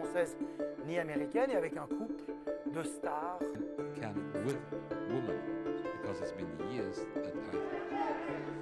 française ni américaine, et avec un couple de stars. Can with woman, because it's been years that I